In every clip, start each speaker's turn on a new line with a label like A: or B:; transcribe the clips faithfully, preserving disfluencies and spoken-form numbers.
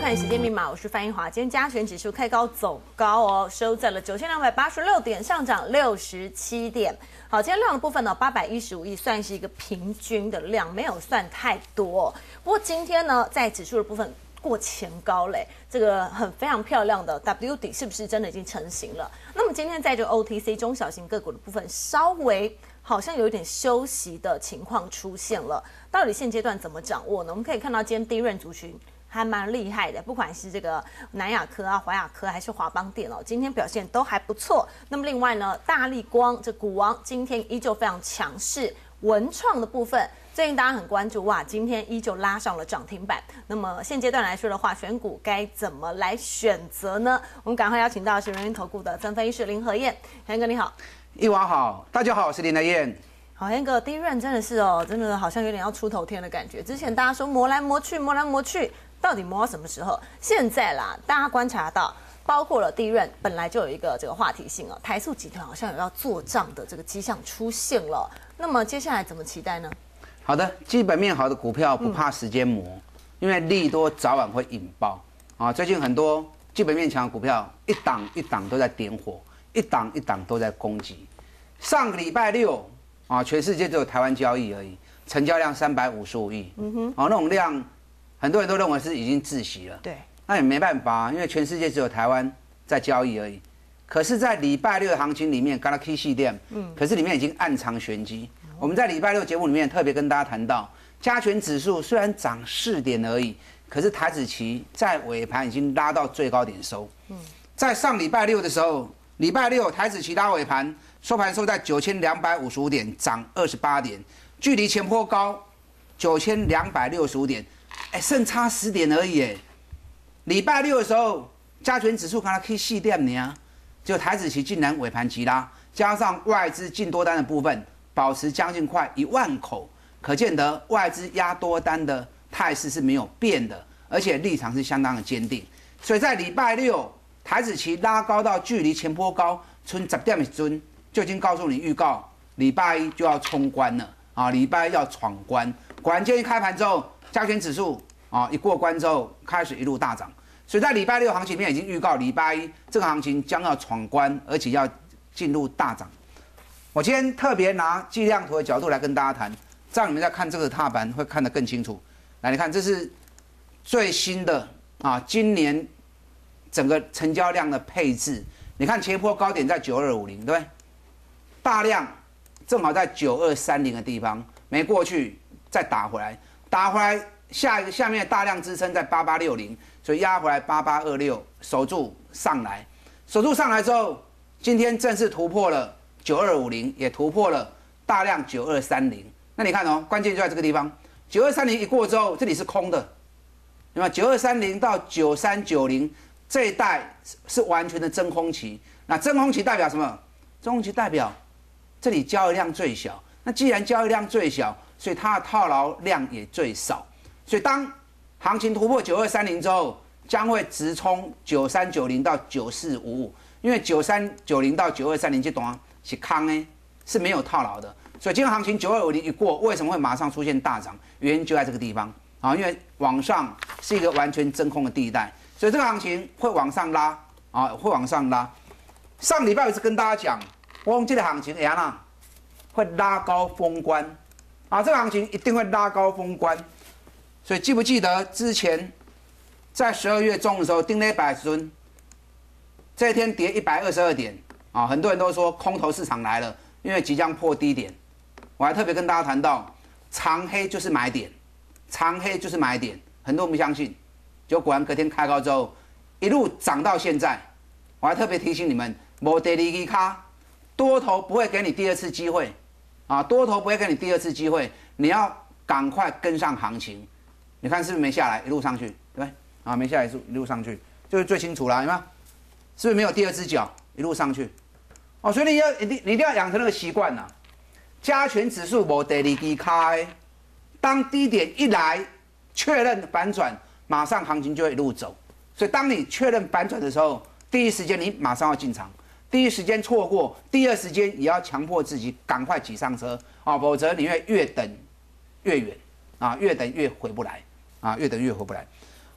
A: 看时间密码，我是范英华。今天加权指数开高走高哦，收在了九千两百八十六点，上涨六十七点。好，今天量的部分呢，八百一十五亿，算是一个平均的量，没有算太多。不过今天呢，在指数的部分过前高嘞，这个很非常漂亮的 W 底是不是真的已经成型了？那么今天在这个 O T C 中小型个股的部分，稍微好像有一点休息的情况出现了。到底现阶段怎么掌握呢？我们可以看到今天低润族群还蛮厉害的，不管是这个南亚科啊、华亚科还是华邦电哦，今天表现都还不错。那么另外呢，大立光这股王今天依旧非常强势，文创的部分最近大家很关注哇，今天依旧拉上了涨停板。那么现阶段来说的话，选股该怎么来选择呢？我们赶快邀请到的是人云投顾的曾分析师林和燕，燕哥你好。
B: 一晚好，大家好，我是林和燕。
A: 好，燕哥，第一润真的是哦，真的好像有点要出头天的感觉。之前大家说磨来磨去，磨来磨去。到底磨到什么时候？现在啦，大家观察到，包括了第一润本来就有一个这个话题性哦，台塑集团好像有要做账的这个迹象出现了。那么接下来怎么期待呢？
B: 好的，基本面好的股票不怕时间磨，嗯、因为利多早晚会引爆啊。最近很多基本面强的股票，一档一档都在点火，一档一档都在攻击。上个礼拜六啊，全世界只有台湾交易而已，成交量三百五十五亿，嗯哼，啊那种量。很多人都认为是已经窒息了，
A: 对，
B: 那也没办法，因为全世界只有台湾在交易而已。可是，在礼拜六的行情里面，刚刚 K 系店，嗯，可是里面已经暗藏玄机。嗯、我们在礼拜六节目里面特别跟大家谈到，加权指数虽然涨四点而已，可是台指期在尾盘已经拉到最高点收。嗯，在上礼拜六的时候，礼拜六台指期拉尾盘，收盘收在九千两百五十五点，涨二十八点，距离前波高九千两百六十五点。哎，剩差十点而已。哎，礼拜六的时候，加权指数看它可以细点呢，就台指期竟然尾盘急拉，加上外资进多单的部分，保持将近快一万口，可见得外资压多单的态势是没有变的，而且立场是相当的坚定。所以在礼拜六，台指期拉高到距离前波高存十点的时阵，就已经告诉你预告，礼拜一就要冲关了啊，礼拜一要闯关。果然今天一开盘之后。加权指数啊，一过关之后开始一路大涨，所以在礼拜六行情里面已经预告，礼拜一这个行情将要闯关，而且要进入大涨。我今天特别拿计量图的角度来跟大家谈，这样你们在看这个踏板会看得更清楚。来，你看这是最新的啊，今年整个成交量的配置，你看前波高点在九二五零，对不对？大量正好在九二三零的地方，没过去再打回来。打回来，下一个下面的大量支撑在八八六零，所以压回来八八二六，守住上来，守住上来之后，今天正式突破了九二五零，也突破了大量九二三零。那你看哦，关键就在这个地方，九二三零一过之后，这里是空的，那么九二三零到九三九零这一带是完全的真空期。那真空期代表什么？真空期代表这里交易量最小。那既然交易量最小，所以它的套牢量也最少，所以当行情突破九二三零之后，将会直冲九三九零到九四五五，因为九三九零到九二三零这段是空呢，是没有套牢的，所以今天行情九二五零一过，为什么会马上出现大涨？原因就在这个地方啊，因为往上是一个完全真空的地带，所以这个行情会往上拉啊，会往上拉。上礼拜我是跟大家讲，我用这个行情哎呀，会拉高封关。啊，这个行情一定会拉高封关，所以记不记得之前在十二月中的时候，丁磊百尊这一天跌一百二十二点啊，很多人都说空头市场来了，因为即将破低点。我还特别跟大家谈到，长黑就是买点，长黑就是买点，很多人不相信，结果果然隔天开高之后，一路涨到现在。我还特别提醒你们，没第二支卡，多头不会给你第二次机会。啊，多头不会给你第二次机会，你要赶快跟上行情。你看是不是没下来，一路上去，对不对？啊，没下来一路上去，就是最清楚了，有没有？是不是没有第二只脚，一路上去？哦，所以你要一定你一定要养成那个习惯呐。加权指数没第二支开，当低点一来，确认反转，马上行情就会一路走。所以当你确认反转的时候，第一时间你马上要进场。第一时间错过，第二时间也要强迫自己赶快挤上车啊，否则你会越等越远啊，越等越回不来啊，越等越回不来。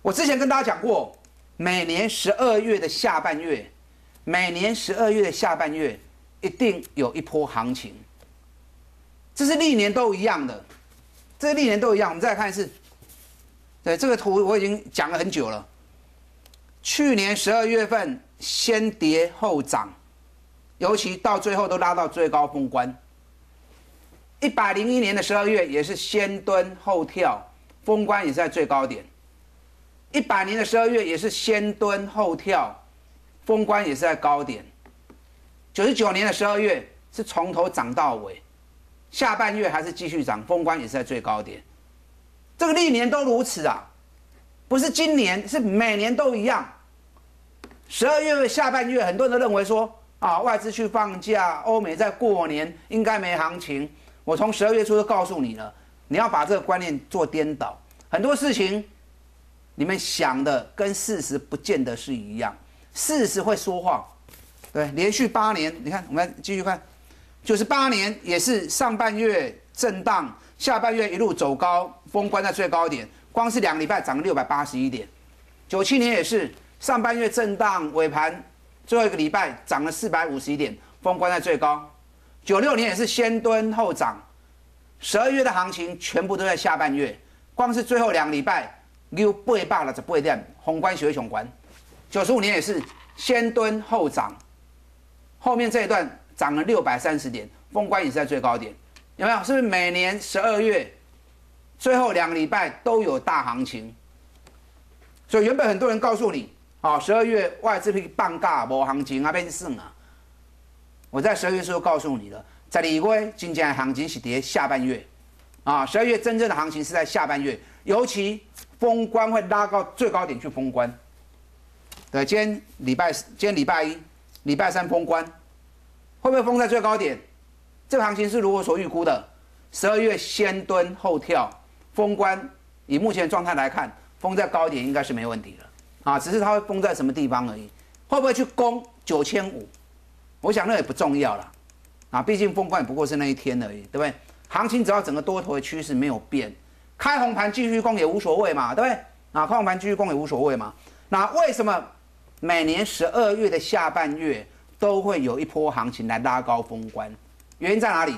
B: 我之前跟大家讲过，每年十二月的下半月，每年十二月的下半月一定有一波行情，这是历年都一样的，这是历年都一样。我们再来看一次，对这个图我已经讲了很久了。去年十二月份先跌后涨，尤其到最后都拉到最高封关。一百零一年的十二月也是先蹲后跳，封关也是在最高点。一百年的十二月也是先蹲后跳，封关也是在高点。九十九年的十二月是从头涨到尾，下半月还是继续涨，封关也是在最高点。这个历年都如此啊，不是今年，是每年都一样。十二月下半月，很多人都认为说啊，外资去放假，欧美在过年，应该没行情。我从十二月初就告诉你了，你要把这个观念做颠倒。很多事情，你们想的跟事实不见得是一样，事实会说谎。对，连续八年，你看，我们继续看，九十八年也是上半月震荡，下半月一路走高，封关在最高点，光是两个礼拜涨了六百八十一点。九七年也是上半月震荡，尾盘最后一个礼拜涨了四百五十一点，封关在最高。九六年也是先蹲后涨，十二月的行情全部都在下半月，光是最后两个礼拜六八百六十八点，宏观学雄关。九十五年也是先蹲后涨，后面这一段涨了六百三十点，封关也是在最高点，有没有？是不是每年十二月最后两个礼拜都有大行情？所以原本很多人告诉你，啊，十二月外资去放假无行情啊，变算啊。我在十二月时候告诉你了，在十二月真正的行情是在下半月，啊，十二月真正的行情是在下半月，尤其封关会拉到最高点去封关。对，今天礼拜今天礼拜一、礼拜三封关，会不会封在最高点？这个行情是如我所预估的，十二月先蹲后跳，封关以目前状态来看，封在高点应该是没问题了，啊，只是它会封在什么地方而已，会不会去攻九千五？我想那也不重要了，啊，毕竟封关也不过是那一天而已，对不对？行情只要整个多头的趋势没有变，开红盘继续攻也无所谓嘛，对不对？啊，开红盘继续攻也无所谓嘛。那为什么每年十二月的下半月都会有一波行情来拉高封关？原因在哪里？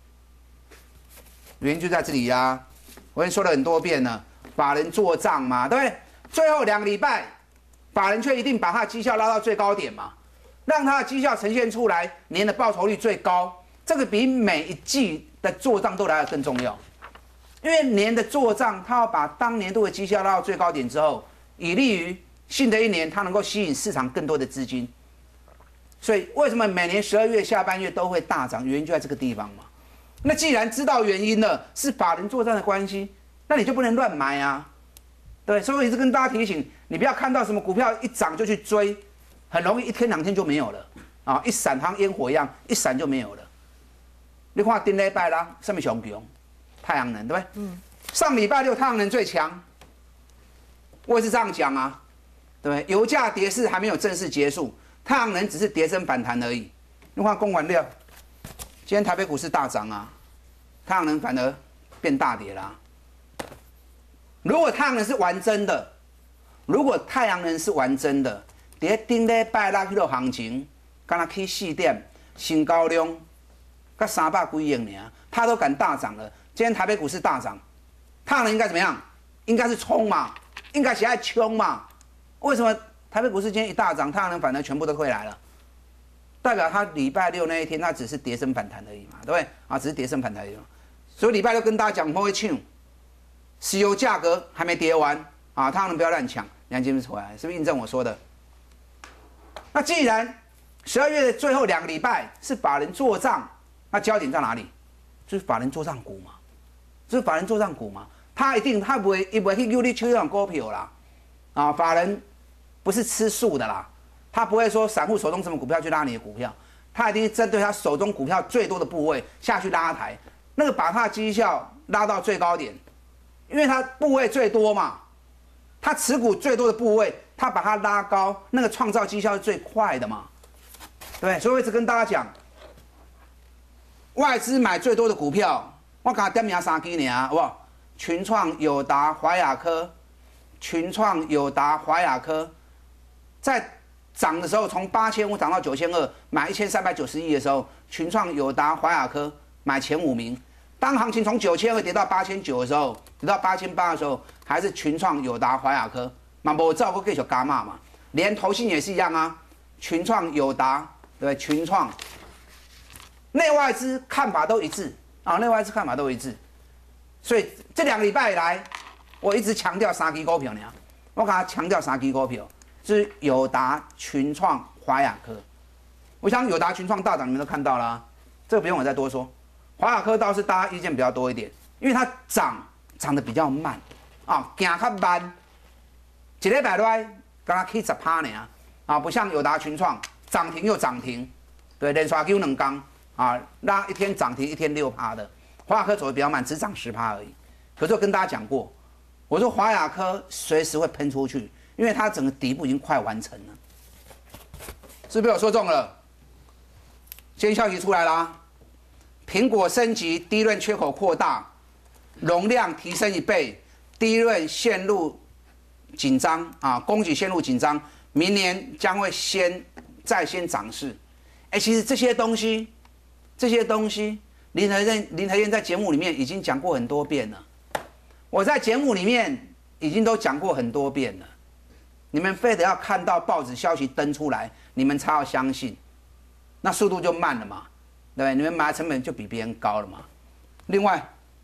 B: 原因就在这里呀、啊，我已经说了很多遍了，法人做账嘛，对不对？最后两个礼拜，法人却一定把他的绩效拉到最高点嘛。让它的绩效呈现出来，年的报酬率最高，这个比每一季的做账都来得更重要。因为年的做账，它要把当年度的绩效拉到最高点之后，以利于新的一年它能够吸引市场更多的资金。所以为什么每年十二月下半月都会大涨？原因就在这个地方嘛。那既然知道原因了，是法人做账的关系，那你就不能乱买啊，对。所以我一直跟大家提醒，你不要看到什么股票一涨就去追。很容易一天两天就没有了啊！一闪像烟火一样，一闪就没有了。你看顶礼拜啦，什么上强？太阳能对不对？嗯。上礼拜六太阳能最强，我也是这样讲啊，对不对？油价跌势还没有正式结束，太阳能只是跌升反弹而已。你看公完料，今天台北股市大涨啊，太阳能反而变大跌啦。如果太阳能是玩真的，如果太阳能是玩真的。在顶礼拜六迄落行情，敢若去四点，成交量才三百几亿尔，它都敢大涨了。今天台北股市大涨，太阳能应该怎么样？应该是冲嘛，应该是爱冲嘛。为什么台北股市今天一大涨，太阳能反而全部都回来了？代表它礼拜六那一天，它只是跌升反弹而已嘛，对不对？啊，只是跌升反弹而已嘛。所以礼拜六跟大家讲，不会抢，石油价格还没跌完啊，太阳能不要乱抢。梁金是回来，是不是印证我说的？那既然十二月的最后两个礼拜是法人做账，那焦点在哪里？就是法人做账股嘛，就是法人做账股嘛。他一定他不会，他不会去诱你抽这种股票啦，啊，法人不是吃素的啦，他不会说散户手中什么股票去拉你的股票，他一定针对他手中股票最多的部位下去拉抬，那个把他的绩效拉到最高点，因为他部位最多嘛，他持股最多的部位。他把它拉高，那个创造绩效是最快的嘛，对不对？所以我一直跟大家讲，外资买最多的股票，我给他点名三支呢，好不好？群创、友达、华亚科、 群创、友达、华亚科，在涨的时候，从八千五涨到九千二，买一千三百九十亿的时候，群创、友达、华亚科买前五名。当行情从九千二跌到八千九的时候，跌到八千八的时候，还是群创、友达、华亚科，嘛无照顾继续加码嘛。连投信也是一样啊，群创、友达，对不对？群创，内外资看法都一致啊，内外资看法都一致。所以这两个礼拜以来，我一直强调三支股票呢，我给他强调三支股票，是友达、群创、华亚科。我想友达、群创大涨，你们都看到了、啊，这个不用我再多说。华亚科倒是大家意见比较多一点，因为它涨涨得比较慢啊，行较慢，一礼拜来刚刚起十趴呢啊，不像友达、群创涨停又涨停，对，连刷 Q 两天啊，那一天涨停一天六趴的，华亚科走得比较慢，只涨十趴而已。可是我跟大家讲过，我说华亚科随时会喷出去，因为它整个底部已经快完成了，是不是我说中了？今天消息出来啦。苹果升级，低润缺口扩大，容量提升一倍，低润陷入紧张啊，供给陷入紧张，明年将会先再先涨势。哎、欸，其实这些东西，这些东西，林和燕林和燕在节目里面已经讲过很多遍了，我在节目里面已经都讲过很多遍了，你们非得要看到报纸消息登出来，你们才要相信，那速度就慢了嘛。对不对？你们买的成本就比别人高了嘛。另外，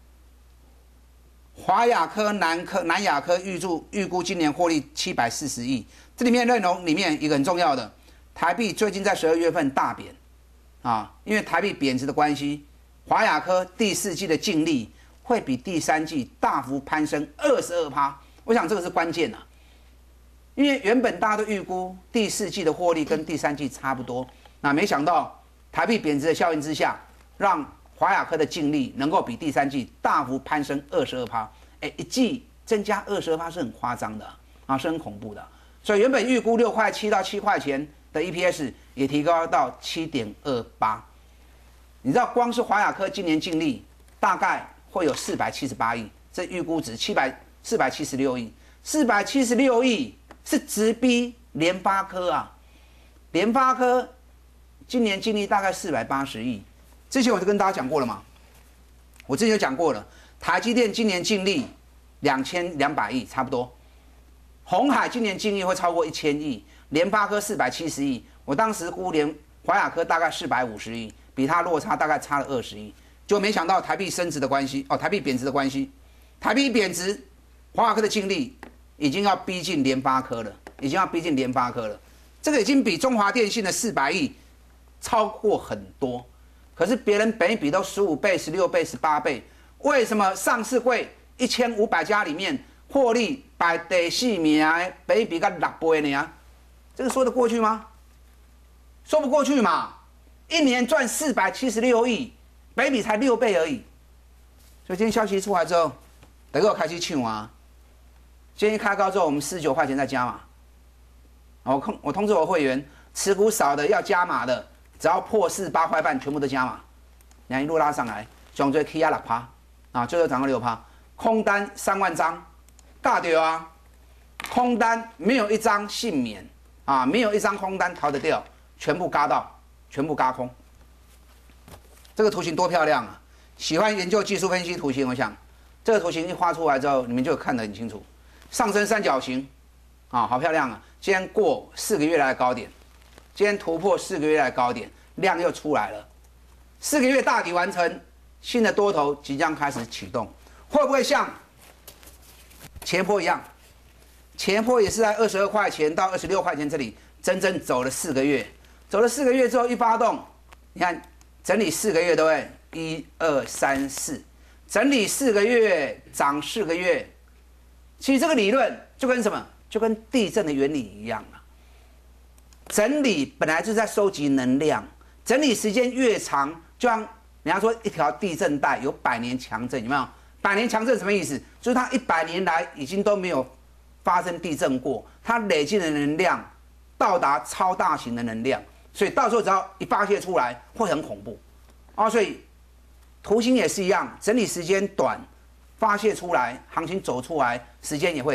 B: 华亚科、南科、南亚科预祝预估今年获利七百四十亿。这里面内容里面一个很重要的，台币最近在十二月份大贬啊，因为台币贬值的关系，华亚科第四季的净利会比第三季大幅攀升二十二趴。我想这个是关键啊，因为原本大家都预估第四季的获利跟第三季差不多，那没想到。台币贬值的效应之下，让华亚科的净利能够比第三季大幅攀升二十二趴，哎，一季增加二十二趴是很夸张的啊，是很恐怖的。所以原本预估六块七到七块钱的 E P S 也提高到七点二八。你知道，光是华亚科今年净利大概会有四百七十八亿，这预估值七百四百七十六亿，四百七十六亿是直逼联发科啊，联发科。今年净利大概四百八十亿，之前我就跟大家讲过了嘛，我之前就讲过了，台积电今年净利两千两百亿差不多，鸿海今年净利会超过一千亿，联发科四百七十亿，我当时估联华亚科大概四百五十亿，比它落差大概差了二十亿，就没想到台币升值的关系，哦，台币贬值的关系，台币贬值，华亚科的净利已经要逼近联发科了，已经要逼近联发科了，这个已经比中华电信的四百亿。超过很多，可是别人本益比都十五倍、十六倍、十八倍，为什么上市柜一千五百家里面获利排第四名的本益比才六倍呢？这个说得过去吗？说不过去嘛！一年赚四百七十六亿，本益比才六倍而已。所以今天消息出来之后，大家开始抢啊！今天一开高之后，我们四十九块钱再加码。我通我通知我会员，持股少的要加码的。只要破四八块半，全部都加码，你看一路拉上来，上最 K 压六趴，啊，最后涨到六趴，空单三万张，大掉啊！空单没有一张幸免啊，没有一张空单逃得掉，全部嘎到，全部嘎空。这个图形多漂亮啊！喜欢研究技术分析图形，我想这个图形一画出来之后，你们就看得很清楚，上升三角形，啊，好漂亮啊！今天过四个月来的高点。今天突破四个月来高点，量又出来了，四个月大底完成，新的多头即将开始启动，会不会像前波一样？前波也是在二十二块钱到二十六块钱这里，真正走了四个月，走了四个月之后一发动，你看整理四个月对不对？一二三四，整理四个月涨四个月，其实这个理论就跟什么？就跟地震的原理一样啊。整理本来就是在收集能量，整理时间越长，就像人家说一条地震带有百年强震，有没有？百年强震什么意思？就是它一百年来已经都没有发生地震过，它累积的能量到达超大型的能量，所以到时候只要一发泄出来，会很恐怖啊。所以图形也是一样，整理时间短，发泄出来，行情走出来时间也会短。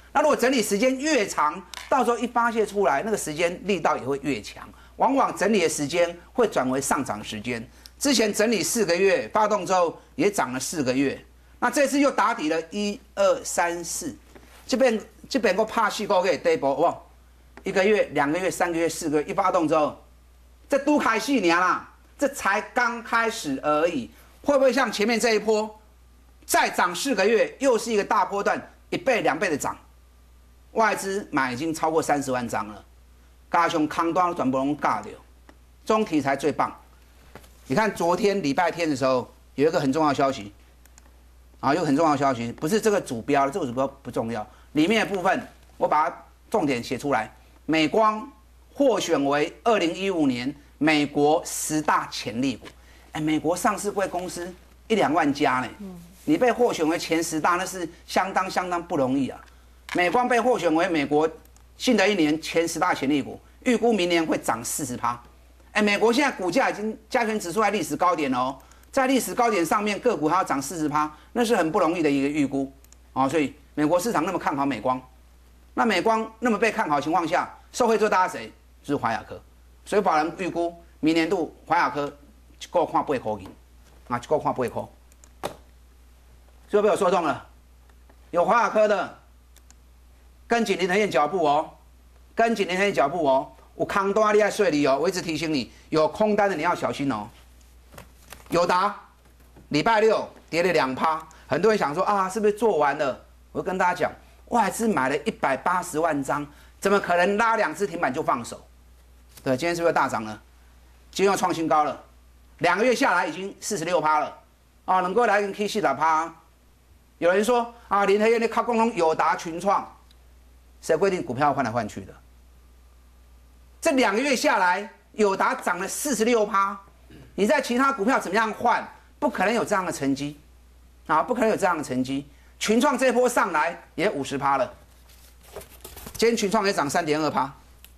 B: 那如果整理时间越长，到时候一发泄出来，那个时间力道也会越强，往往整理的时间会转为上涨时间。之前整理四个月，发动之后也涨了四个月，那这次又打底了一二三四，这边这边个怕细个给底部哇，一个月、两个月、三个月、四个月，一发动之后，这都开四年啦，这才刚开始而已，会不会像前面这一波，再涨四个月，又是一个大波段，一倍、两倍的涨？外资买已经超过三十万张了，加上康端全部拢尬掉，这种题材最棒。你看昨天礼拜天的时候，有一个很重要的消息，啊，有很重要的消息，不是这个主标，这个主标不重要，里面的部分我把它重点写出来。美光获选为二零一五年美国十大潜力股，哎，美国上市贵公司一两万家呢，你被获选为前十大，那是相当相当不容易啊。美光被获选为美国新的一年前十大潜力股，预估明年会涨四十趴。哎，美国现在股价已经加权指数在历史高点哦，在历史高点上面个股还要涨四十趴，那是很不容易的一个预估啊、哦。所以美国市场那么看好美光，那美光那么被看好的情况下，受惠最大的谁？就是华亚科。所以法人预估明年度华亚科一个看八块银，啊，一个看八块，所以被我说中了。有华亚科的。跟紧林和燕脚步哦，跟紧林和燕脚步哦。有空单你要睡你哦，我一直提醒你，有空单的你要小心哦。友达礼拜六跌了两趴，很多人想说啊，是不是做完了？我跟大家讲，外资买了一百八十万张，怎么可能拉两只停板就放手？对，今天是不是大涨了？今天又创新高了，两个月下来已经四十六趴了啊，能够来跟 K 四打趴。有人说啊，林和燕的靠共同友达群创。谁规定股票换来换去的？这两个月下来，友达涨了四十六趴，你在其他股票怎么样换？不可能有这样的成绩，啊，不可能有这样的成绩。群创这波上来也五十趴了，今天群创也涨三点二趴。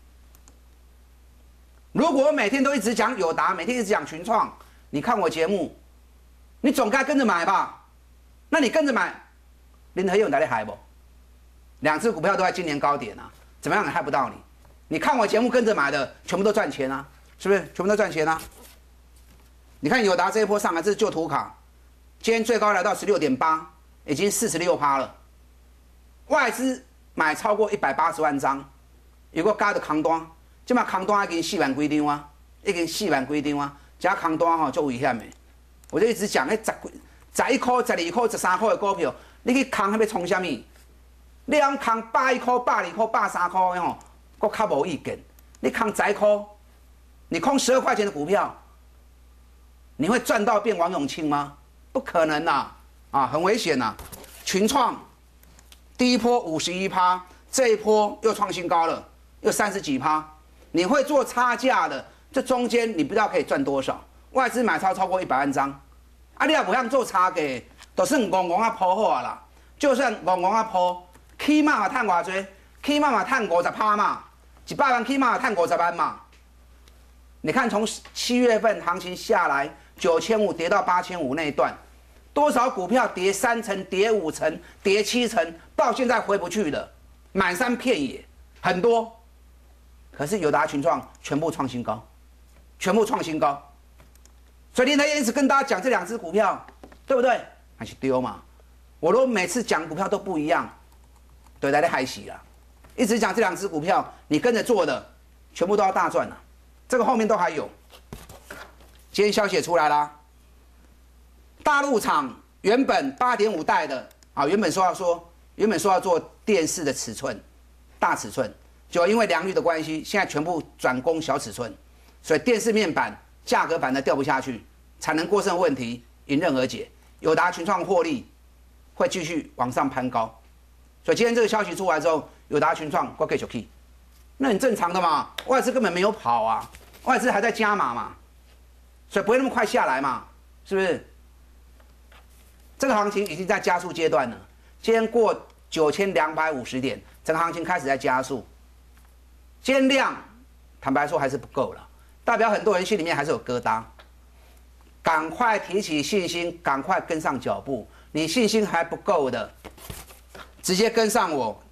B: 如果我每天都一直讲友达，每天一直讲群创，你看我节目，你总该跟着买吧？那你跟着买，林和燕哪里害不？两只股票都在今年高点啊，怎么样也害不到你。你看我节目跟着买的，全部都赚钱啊，是不是？全部都赚钱啊。你看友达这一波上来，这是旧图卡，今天最高来到十六点八，已经四十六趴了。外资买超过一百八十万张，有个加的空单，这嘛空单已经四万几张啊，已经四万几张啊，加空单吼足危险的。我就一直讲，迄十十一块、十二块、十三块的股票，你去空，要冲什么？你通空百一块、百二块、百三块吼，佫较无意见。你空十块，你空十二块钱的股票，你会赚到变王永庆吗？不可能呐、啊，啊，很危险呐、啊。群创第一波五十一趴，这一波又创新高了，又三十几趴。你会做差价的，这中间你不知道可以赚多少。外资买超超过一百万张，啊，你也不想做差价，都是戆戆啊抛好啊啦。就算戆戆啊抛。起码嘛赚偌济，起码嘛赚五十趴嘛，一百万起码赚五十万嘛。你看从七月份行情下来，九千五跌到八千五那一段，多少股票跌三成、跌五成、跌七成，到现在回不去了，满山遍野，很多。可是友达群创全部创新高，全部创新高。所以林和燕一直跟大家讲这两只股票，对不对？还是丢嘛？我都每次讲股票都不一样。对，来的嗨喜啦，一直讲这两只股票，你跟着做的，全部都要大赚了。这个后面都还有。今天消息也出来啦，大陆厂原本八点五代的啊，原本说要说，原本说要做电视的尺寸，大尺寸，就因为良率的关系，现在全部转攻小尺寸，所以电视面板价格反而掉不下去，产能过剩问题迎刃而解。友达群创获利会继续往上攀高。所以今天这个消息出来之后，友达群创我继续去，那很正常的嘛，外资根本没有跑啊，外资还在加码嘛，所以不会那么快下来嘛，是不是？这个行情已经在加速阶段了，今天过九千两百五十点，整个行情开始在加速。今天量坦白说还是不够了，代表很多人心里面还是有疙瘩，赶快提起信心，赶快跟上脚步。你信心还不够的，直接跟上我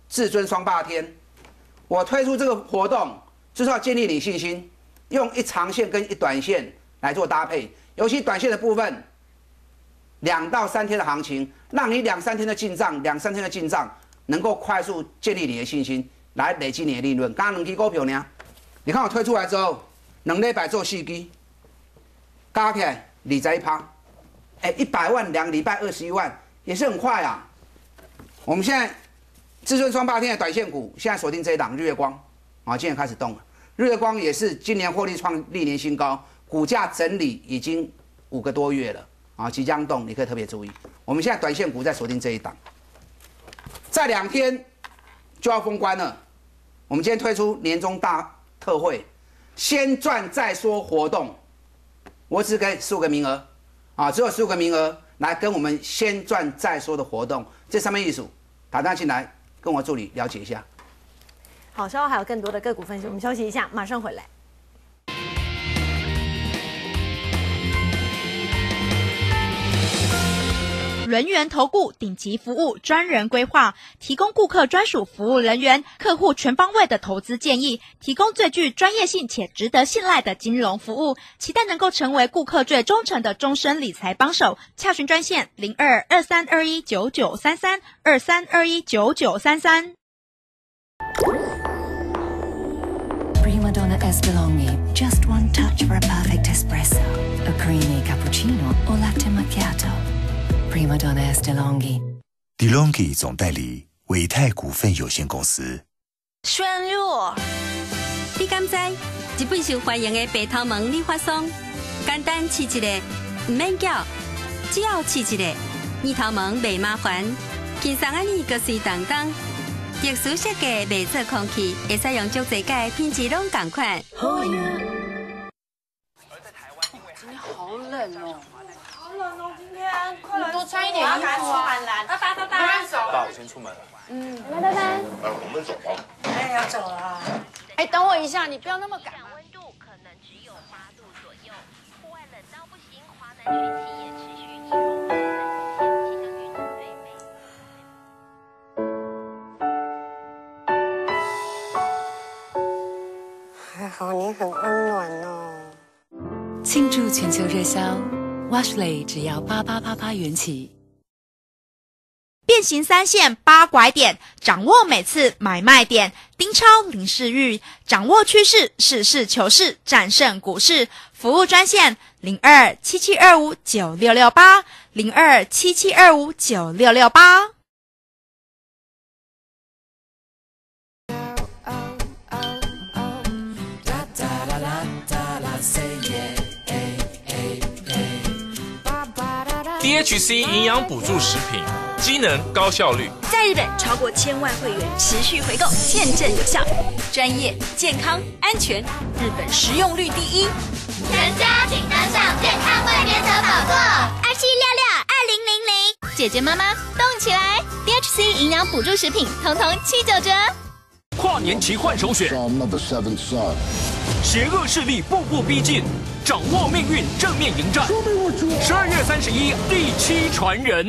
B: 至尊双霸天，我推出这个活动就是要建立你信心，用一长线跟一短线来做搭配，尤其短线的部分，两到三天的行情，让你两三天的进账，两三天的进账能够快速建立你的信心，来累积你的利润。刚刚两支股票呢，你看我推出来之后，两礼拜做四支，加起来二十一趴，哎，一百万两礼拜二十一万，也是很快啊。我们现在至尊双霸天的短线股，现在锁定这一档日月光，啊，今天开始动了。日月光也是今年获利创历年新高，股价整理已经五个多月了，啊，即将动，你可以特别注意。我们现在短线股在锁定这一档，再两天就要封关了。我们今天推出年终大特惠，先赚再说活动，我只给十五个名额，啊，只有十五个名额来跟我们先赚再说的活动，这上面意思，打电话进来跟我助理了解一下。
A: 好，稍后还有更多的个股分析，我们休息一下，马上回来。
C: 轮源投顾顶级服务，专人规划，提供顾客专属服务人员，客户全方位的投资建议，提供最具专业性且值得信赖的金融服务，期待能够成为顾客最忠诚的终身理财帮手。洽询专线零二二三二一九九三三二三二一九九三三。
D: Prima Donna Estelonghi, just one touch for a perfect espresso. A creamy cappuccino or latte macchiato.Prima Donna Estelonghi
E: DeLonghi 总代理伟泰股份有限公司。
F: 宣若，你敢知？一本受欢迎的白头毛理发霜，简单刺一个，唔免叫，只要刺一个，二头毛袂麻烦，轻松安尼个水当当，特殊设计袂做空气，会使用足侪届，品质拢同款。好呀！
G: 今天好冷哦。
A: 冷哦，今天快来
G: 多穿一点衣服啊！
A: 拜拜拜拜。
H: 爸，我先出门了。
G: 嗯，拜拜拜。
H: 哎，我们走吧。
G: 哎，要走了。哎，等我一下，你不要那么赶。
I: 温度可能只有八度左右，户外冷到不行，华南群气也持续一如往常，气象局准备
J: 美。还好你很温暖哦。
D: 庆祝全球热销。Washley 只要八八八八元起，
C: 变形三线八拐点，掌握每次买卖点。丁超林世玉，掌握趋势，实事求是，战胜股市。服务专线零二七七二五九六六八零二七七二五九六六八。
K: D H C 营养补助食品，机能高效率，
L: 在日本超过千万会员持续回购，验证有效，专业、健康、安全，日本食用率第一。
M: 全家请登上健康卫编车宝座，
L: 二七六六二零零零，姐姐妈妈动起来 ！D H C 营养补助食品，统统七九折。
K: 跨年奇幻首选，邪恶势力步步逼近，掌握命运，正面迎战。十二月三十一，第七传人。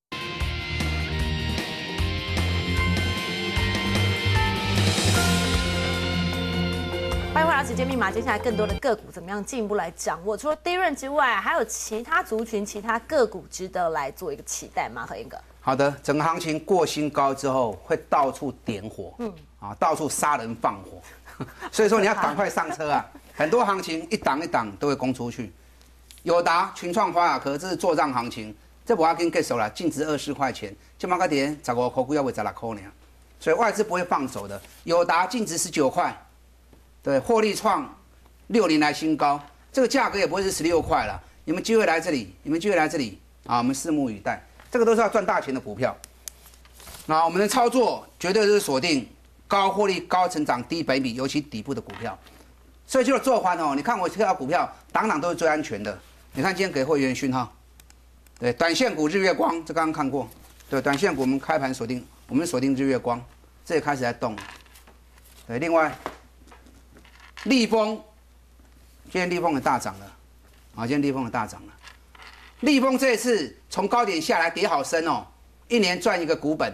A: 欢迎回到直接密码，接下来更多的个股怎么样进一步来掌握？除了低润之外，还有其他族群、其他个股值得来做一个期待吗？何燕哥？
B: 好的，整个行情过新高之后，会到处点火，嗯，啊，到处杀人放火，所以说你要赶快上车啊！很多行情一档一档都会攻出去。友达、群创、华亚科，这是作战行情，这不要跟结束了，净值二十块钱，就马个点十五块，股要为十六块呢，所以外资不会放手的。友达净值十九块，对，获利创六年来新高，这个价格也不会是十六块了。你们机会来这里，你们机会来这里啊，我们拭目以待。这个都是要赚大钱的股票。那我们的操作绝对是锁定高获利、高成长、低本比，尤其底部的股票。所以就是做环哦，你看我这条股票，档档都是最安全的。你看今天给会员讯号，对，短线股日月光，这刚刚看过，对，短线股我们开盘锁定，我们锁定日月光，这也开始在动。对，另外，立丰，今天立丰也大涨了，啊，今天立丰也大涨了。立丰这一次从高点下来跌好深哦，一年赚一个股本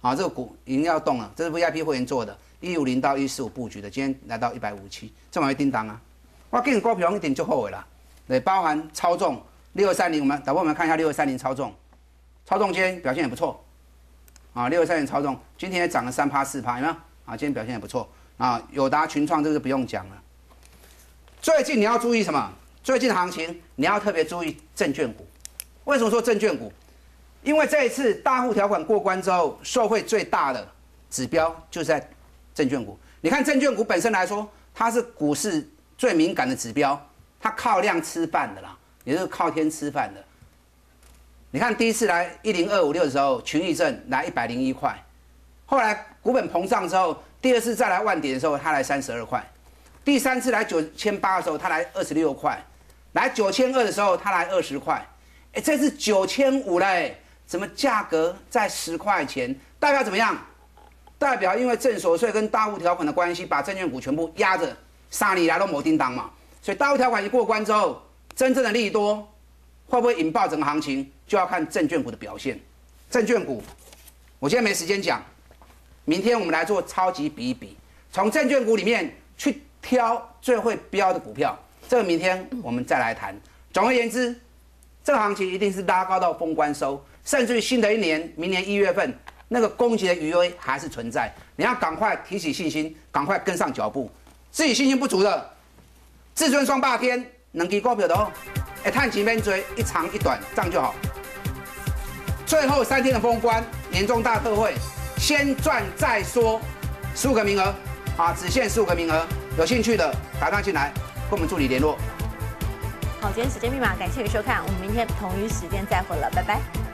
B: 好，这个股已经要动了，这是 V I P 会员做的，一五零到一四五布局的，今天来到一百五十七，这么会叮当啊！我给你股票一点就后悔了，对，包含超重六二三零，我们导播我们看一下六二三零超重，超重今天表现也不错，啊，六二三零超重今天也涨了三趴四趴，有没有？啊，今天表现也不错啊，友达、群创这个就不用讲了。最近你要注意什么？最近的行情你要特别注意证券股。为什么说证券股？因为这一次大户条款过关之后，受惠最大的指标就是在证券股。你看证券股本身来说，它是股市最敏感的指标，它靠量吃饭的啦，也就是靠天吃饭的。你看第一次来一零二五六的时候，群益证来一百零一块，后来股本膨胀之后，第二次再来万点的时候，它来三十二块，第三次来九千八的时候，它来二十六块，来九千二的时候，它来二十块，哎，这次九千五嘞。怎么价格在十块钱？代表怎么样？代表因为正所税跟大户条款的关系，把证券股全部压着，杀你来都没叮当嘛。所以大户条款一过关之后，真正的利多会不会引爆整个行情，就要看证券股的表现。证券股，我今天没时间讲，明天我们来做超级比一比，从证券股里面去挑最会标的股票。这个明天我们再来谈。总而言之，这个行情一定是拉高到封关收。甚至于新的一年，明年一月份那个攻击的余威还是存在，你要赶快提起信心，赶快跟上脚步。自己信心不足的，至尊双霸天能给股票的哦，哎，探几边追，一长一短，这样就好。最后三天的封关，年终大特惠，先赚再说，十五个名额啊，只限十五个名额，有兴趣的打上进来，跟我们助理联络。
A: 好，今天时间密码，感谢你收看，我们明天同一时间再会了，拜拜。